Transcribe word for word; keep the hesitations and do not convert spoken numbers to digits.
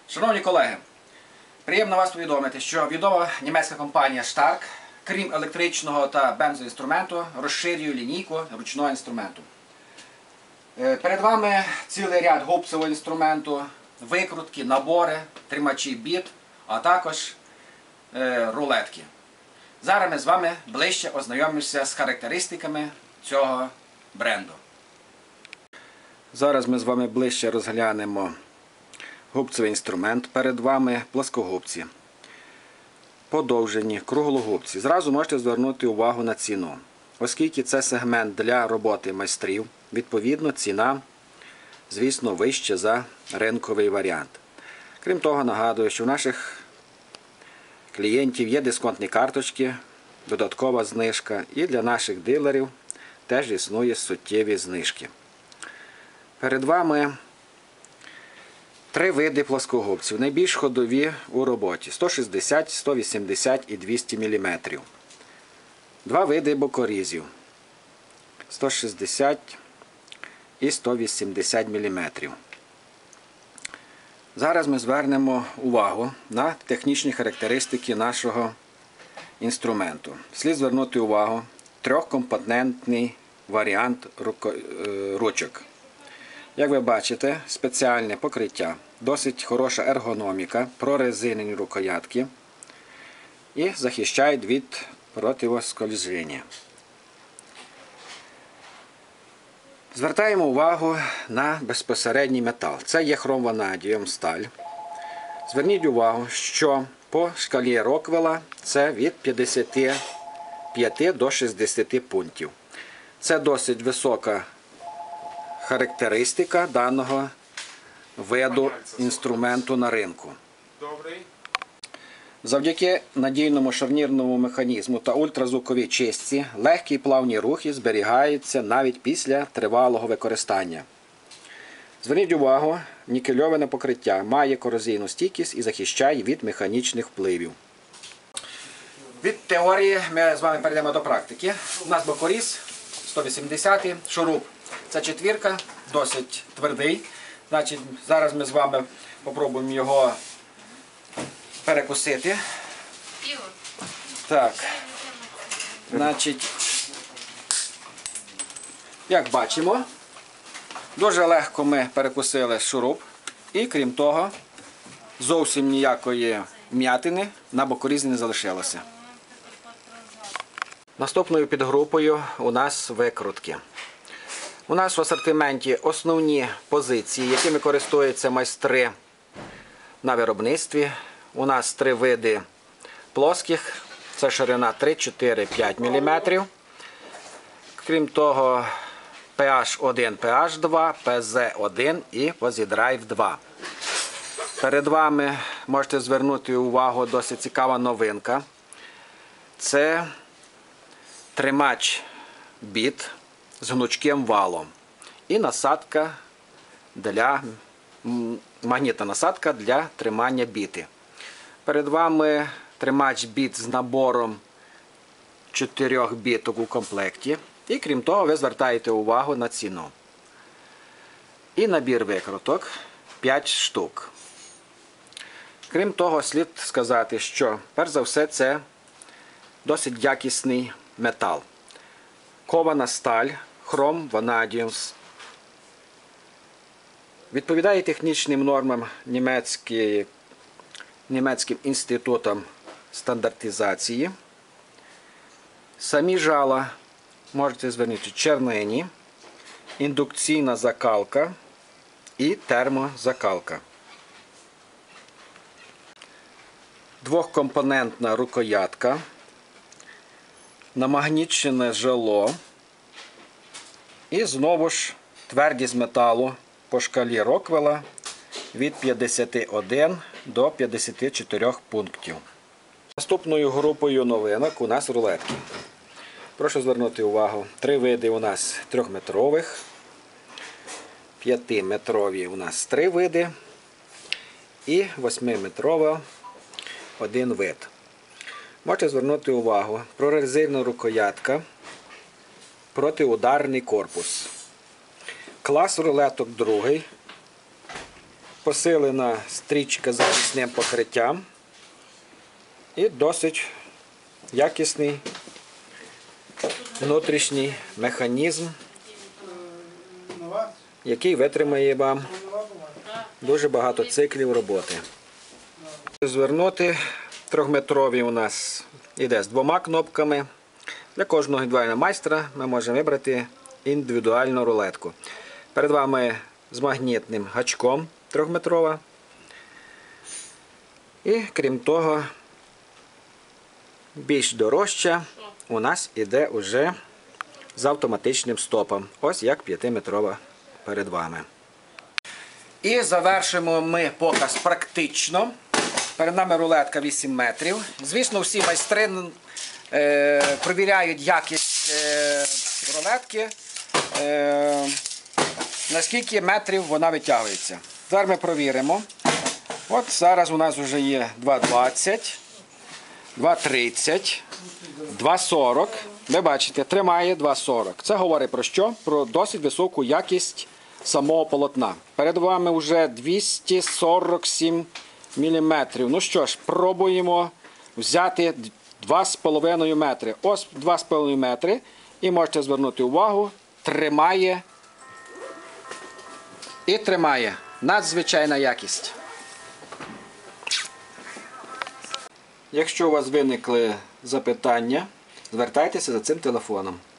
Шановні колеги, приємно вас повідомити, що відома німецька компанія Stark, крім електричного та бензоінструменту, розширює лінійку ручного інструменту. Перед вами цілий ряд губцевого інструменту, викрутки, набори, тримачі біт, а також е, рулетки. Зараз ми з вами ближче ознайомимося з характеристиками цього бренду. Зараз ми з вами ближче розглянемо губцевий інструмент. Перед вами плоскогубці, подовжені, круглогубці. Зразу можете звернути увагу на ціну. Оскільки це сегмент для роботи майстрів, відповідно ціна, звісно, вища за ринковий варіант. Крім того, нагадую, що в наших клієнтів є дисконтні карточки, додаткова знижка, і для наших дилерів теж існує суттєві знижки. Перед вами три види плоскогубців, найбільш ходові у роботі – сто шістдесят, сто вісімдесят і двісті міліметрів. Два види бокорізів – сто шістдесят і сто вісімдесят міліметрів. Зараз ми звернемо увагу на технічні характеристики нашого інструменту. Слід звернути увагу трьохкомпонентний варіант ручок. Як ви бачите, спеціальне покриття, досить хороша ергономіка, прорезинені рукоятки і захищають від противоскольження. Звертаємо увагу на безпосередній метал. Це є хром-ванадієм сталь. Зверніть увагу, що по шкалі Роквелла це від п'ятдесяти п'яти до шістдесяти пунктів. Це досить висока характеристика даного виду інструменту на ринку. Завдяки надійному шарнірному механізму та ультразвуковій чистці легкі і плавні рухи зберігаються навіть після тривалого використання. Зверніть увагу, нікельоване покриття має корозійну стійкість і захищає від механічних впливів. Від теорії ми з вами перейдемо до практики. У нас бокоріз сто вісімдесят, шуруп. Це четвірка, досить твердий. Значить, зараз ми з вами спробуємо його перекусити. Так. Значить, як бачимо, дуже легко ми перекусили шуруп. І, крім того, зовсім ніякої вм'ятини на бокорізі не залишилося. Наступною підгрупою у нас викрутки. У нас в асортименті основні позиції, якими користуються майстри на виробництві. У нас три види плоских, це ширина три, чотири, п'ять міліметрів. Крім того, пі ейч один, пі ейч два, пі зет один і Позідрайв два. Перед вами можете звернути увагу досить цікава новинка. Це тримач біт з гнучким валом і насадка для, магнітна насадка для тримання біти. Перед вами тримач біт з набором чотирьох біток у комплекті. І крім того, ви звертаєте увагу на ціну. І набір викруток п'ять штук. Крім того, слід сказати, що перш за все це досить якісний метал. Кована сталь, хром ванадієм. Відповідає технічним нормам німецької Німецьким інститутом стандартизації. Самі жала можете звернути чернені, індукційна закалка і термозакалка. Двохкомпонентна рукоятка, намагнічене жало і знову ж твердість металу по шкалі Роквелла від п'ятдесят один до п'ятдесят чотири пунктів. Наступною групою новинок у нас рулетки. Прошу звернути увагу, три види у нас трьохметрових, п'ятиметрові у нас три види і восьмиметрова один вид. Можете звернути увагу, прорезинена рукоятка, протиударний корпус. Клас рулеток другий. посилена стрічка з захисним покриттям і досить якісний внутрішній механізм, який витримає вам дуже багато циклів роботи. Звернути трьохметровий у нас йде з двома кнопками. Для кожного індивідуального майстра ми можемо вибрати індивідуальну рулетку. Перед вами з магнітним гачком трьохметрова. І крім того, більш дорожча у нас іде вже з автоматичним стопом. Ось як п'ятиметрова перед вами. І завершимо ми показ практично. Перед нами рулетка вісім метрів. Звісно, всі майстри е, перевіряють якість е, рулетки, е, наскільки метрів вона витягується. Зараз ми провіримо. От зараз у нас вже є два двадцять, два тридцять, два сорок. Ви бачите, тримає два сорок. Це говорить про що? Про досить високу якість самого полотна. Перед вами вже двісті сорок сім міліметрів. Ну що ж, пробуємо взяти два з половиною метри. Ось два з половиною метри. І можете звернути увагу, тримає і тримає. Надзвичайна якість. Якщо у вас виникли запитання, звертайтеся за цим телефоном.